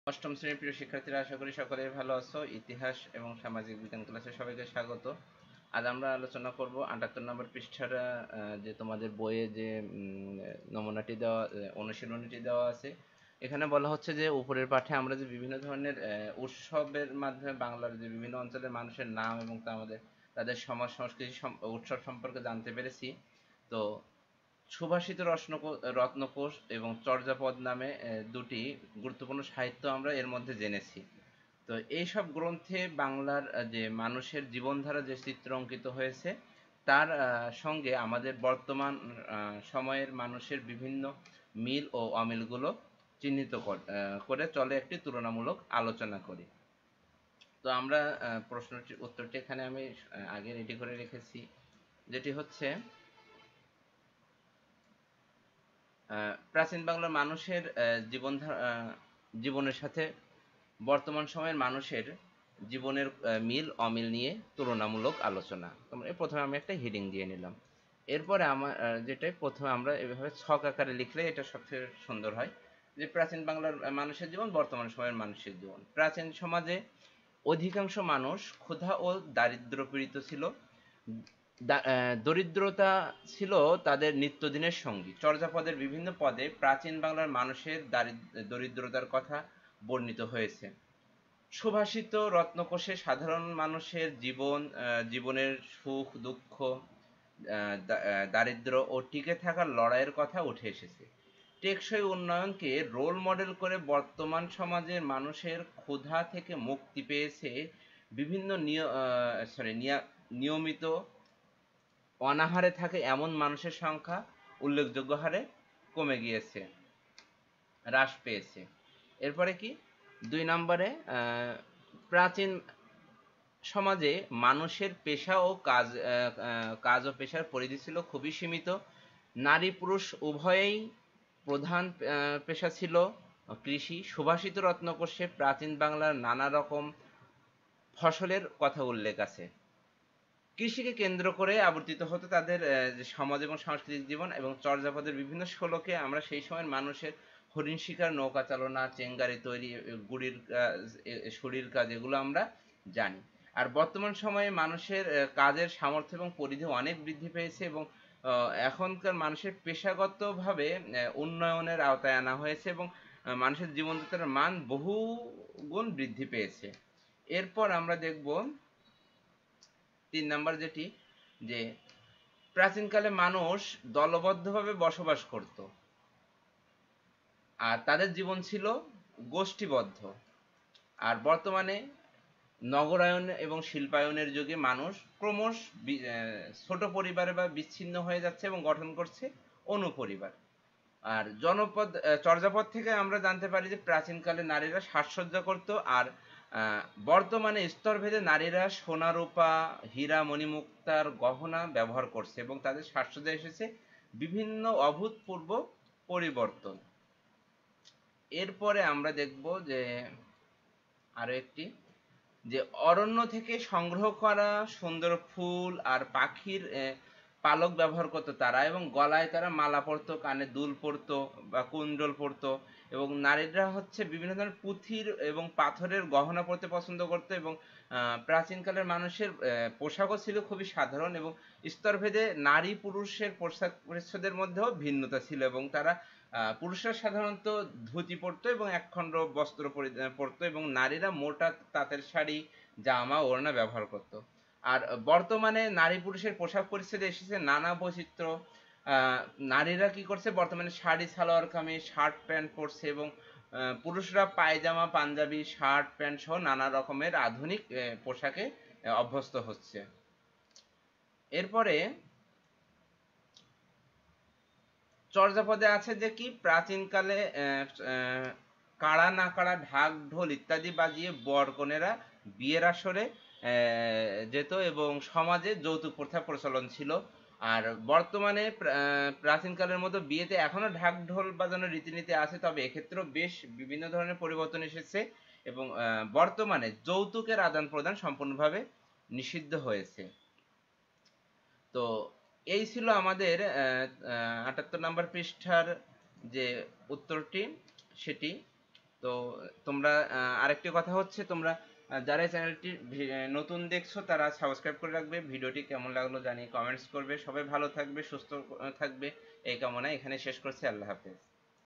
অষ্টম শ্রেণীর প্রিয় শিক্ষার্থীরা, আশা করি সকলে ভালো আছো। ইতিহাস এবং সামাজিক বিজ্ঞান ক্লাসে সবাইকে স্বাগত। আজ আমরা আলোচনা করব ৭৮ নম্বর পৃষ্ঠার যে তোমাদের বইয়ে যে নমুনাটি দেওয়া, অনুশীলনীটি দেওয়া আছে। এখানে বলা হচ্ছে যে উপরের পাঠে আমরা যে বিভিন্ন ধরনের উৎসবের মাধ্যমে বাংলার যে বিভিন্ন অঞ্চলের মানুষের নাম এবং তাদের সমাজ সংস্কৃতি উৎসব সম্পর্কে জানতে পেরেছি। তো সুভাষিত রত্নকোষ এবং চর্যাপদ নামে দুটি গুরুত্বপূর্ণ সাহিত্য আমরা এর মধ্যে জেনেছি। তো এইসব গ্রন্থে বাংলার যে মানুষের জীবনধারা যে চিত্র অঙ্কিত হয়েছে, তার সঙ্গে আমাদের বর্তমান সময়ের মানুষের বিভিন্ন মিল ও অমিলগুলো চিহ্নিত করে চলে একটি তুলনামূলক আলোচনা করি। তো আমরা উত্তরটি এখানে আমি আগে রেডি করে রেখেছি, যেটি হচ্ছে প্রাচীন বাংলার মানুষের জীবনের সাথে বর্তমান সময়ের মানুষের জীবনের মিল অমিল নিয়ে তুলনামূলক আলোচনা। তোমরা প্রথমে আমি একটা হেডিং দিয়ে নিলাম। এরপরে আমার যেটাই প্রথমে আমরা এভাবে ছক আকারে লিখলে এটা সবচেয়ে সুন্দর হয়, যে প্রাচীন বাংলার মানুষের জীবন, বর্তমান সময়ের মানুষের জীবন। প্রাচীন সমাজে অধিকাংশ মানুষ ক্ষুধা ও দারিদ্র পীড়িত ছিল। দরিদ্রতা ছিল তাদের নিত্যদিনের সঙ্গী। চর্যাপদের বিভিন্ন পদে প্রাচীন বাংলার মানুষের দরিদ্রতার কথা বর্ণিত হয়েছে। সুভাষিত রত্নকোষে সাধারণ মানুষের জীবনের সুখ দুঃখ, দারিদ্র ও টিকে থাকার লড়াইয়ের কথা উঠে এসেছে। টেকসই উন্নয়নকে রোল মডেল করে বর্তমান সমাজের মানুষের ক্ষুধা থেকে মুক্তি পেয়েছে। বিভিন্ন নিয়মিত অনাহারে থাকে এমন মানুষের সংখ্যা উল্লেখযোগ্য হারে কমে গিয়েছে, হ্রাস পেয়েছে। এরপরে কি ২ নম্বরে, প্রাচীন সমাজে মানুষের পেশা ও কাজ ও পেশার পরিধি ছিল খুবই সীমিত। নারী পুরুষ উভয়েই প্রধান পেশা ছিল কৃষি। সুভাষিত রত্নকোষে প্রাচীন বাংলার নানা রকম ফসলের কথা উল্লেখ আছে। কৃষিকে কেন্দ্র করে আবর্তিত হতো তাদের যে সমাজ এবং সাংস্কৃতিক জীবন। এবং চর্যাপদের বিভিন্ন শ্লোকে আমরা সেই সময়ের মানুষের হরিণ শিকার, নৌকা চালনা, চেঙ্গারি তৈরি, গুড়ির কাজ, শুঁড়ির কাজ, এগুলো আমরা জানি। আর বর্তমান সময়ে মানুষের কাজের সামর্থ্য এবং পরিধি অনেক বৃদ্ধি পেয়েছে এবং এখনকার মানুষের পেশাগতভাবে উন্নয়নের আওতায় আনা হয়েছে এবং মানুষের জীবনযাত্রার মান বহু গুণ বৃদ্ধি পেয়েছে। এরপর আমরা দেখব ৩ নাম্বার যেটি, যে প্রাচীনকালে মানুষ দলবদ্ধভাবে বসবাস করত আর তাদের জীবন ছিল গোষ্ঠীবদ্ধ। আর বর্তমানে নগরায়ন এবং শিল্পায়নের যুগে মানুষ ক্রমশ ছোট পরিবারে বা বিচ্ছিন্ন হয়ে যাচ্ছে এবং গঠন করছে অনুপরিবার। আর চর্যাপদ থেকে আমরা জানতে পারি যে প্রাচীনকালে নারীরা সাজসজ্জা করত, আর বর্তমানে স্তরভেদে নারীরা সোনা রূপা, হীরা মণিমুক্তার গহনা ব্যবহার করছে এবং তাদের সাজসজ্জায় এসেছে বিভিন্ন অভূতপূর্ব পরিবর্তন। এরপরে আমরা দেখব যে আরো একটি, যে অরণ্য থেকে সংগ্রহ করা সুন্দর ফুল আর পাখির পালক ব্যবহার করতো তারা, এবং গলায় তারা মালা পরতো, কানে দুল পরতো বা কুণ্ডল পরতো। এবং নারীরা হচ্ছে বিভিন্ন ধরনের পুঁথির এবং পাথরের গহনা পরতে পছন্দ করতো। এবং প্রাচীনকালের মানুষের পোশাকও ছিল খুবই সাধারণ এবং স্তরভেদে নারী পুরুষের পোশাক পরিচ্ছদের মধ্যেও ভিন্নতা ছিল। এবং তারা পুরুষরা সাধারণত ধুতি পরতো এবং একখণ্ড বস্ত্র পরতো এবং নারীরা মোটা তাঁতের শাড়ি, জামা, ওড়না ব্যবহার করত। আর বর্তমানে নারী পুরুষের পোশাক পরিচ্ছদে এসেছে নানা বৈচিত্র্য। নারীরা কি করছে, বর্তমানে শাড়ি, সালোয়ার কামিজ, শার্ট প্যান্ট পরছে এবং পুরুষরা পায়জামা, পাঞ্জাবি, শার্ট প্যান্ট সহ নানা রকমের আধুনিক পোশাকে অভ্যস্ত হচ্ছে। এরপরে চর্যাপদে আছে যে কি প্রাচীনকালে কাড়া নাকাড়া, ঢাক ঢোল ইত্যাদি বাজিয়ে বর কনেরা বিয়ের আসরে যেত এবং সমাজে যৌতুক প্রথা প্রচলন ছিল। আর বর্তমানে প্রাচীনকালের মতো বিয়েতে এখনো ঢাক ঢোল বাজানোর রীতিনীতি আছে, তবে এক্ষেত্রেও বেশ বিভিন্ন ধরনের পরিবর্তন এসেছে এবং বর্তমানে যৌতুকের আদান প্রদান সম্পূর্ণভাবে নিষিদ্ধ হয়েছে। তো এই ছিল আমাদের ৭৮ নম্বর পৃষ্ঠার যে উত্তরটি, সেটি। তো তোমরা আরেকটি কথা হচ্ছে, তোমরা যারা চ্যানেলটি নতুন দেখছো তারা সাবস্ক্রাইব করে রাখবে। ভিডিওটি কেমন লাগলো জানিয়ে কমেন্টস করবে। সবাই ভালো থাকবে, সুস্থ থাকবে, এই কামনায় এখানে শেষ করছি। আল্লাহ হাফেজ।